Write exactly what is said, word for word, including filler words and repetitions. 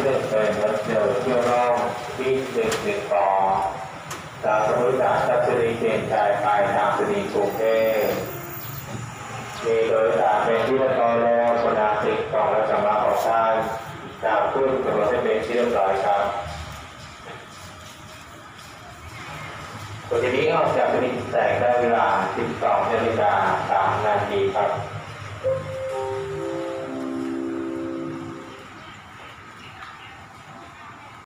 ที่หนึ่งเป็นรถเดี่ยวเที่ยวร่องวิ่งหนึ่งหนึ่งต่อจากสมุทรสาครชลีเปลี่ยนใจไปทางสนีกรุงเทพมีโดยสารเป็นที่เรียบร้อยแล้วบรรดาสิ่งของและสำรับของท่านจากขึ้นกับรถเป็นที่เรียบร้อยครับวันนี้ออกจากสนีแสงได้เวลาสิบสองนาฬิกา